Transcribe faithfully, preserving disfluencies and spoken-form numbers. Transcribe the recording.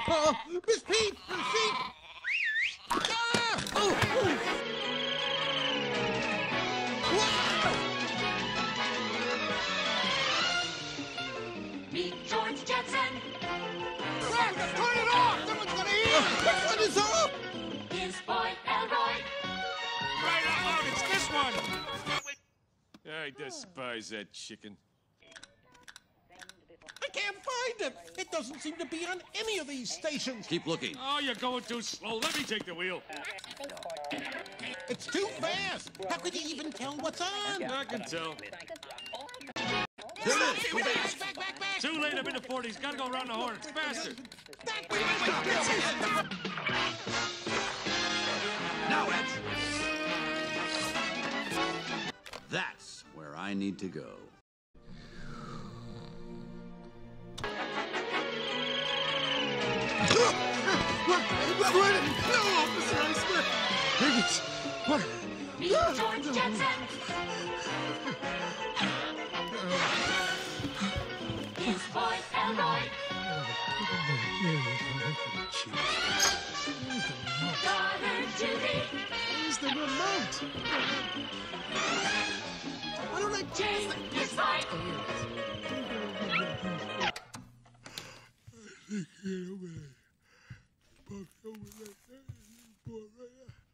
Uh, Miss Pete! Miss Pete! Ah! Oh! Oh! Meet George Jetson. Turn it off! Someone's gonna hear! Which one is up? His boy Elroy. Right out loud, it's this one! I despise that chicken. I can't find it! It doesn't seem to be on any of these stations. Keep looking. Oh, you're going too slow. Let me take the wheel. It's too fast. How could you even tell what's on? I can tell. There it is. Go back. Back, back, back! Too late, I'm in the forties. Gotta go around the horn. Faster. Back, wait, wait, wait, wait. Now, Ed. That's where I need to go. What? What? What? No, officer, I swear. It's... What? Meet George Jetson. His boy Elroy. Daughter Judy. Where's the remote? Why don't I... Jane, his wife. Get over there. Over there.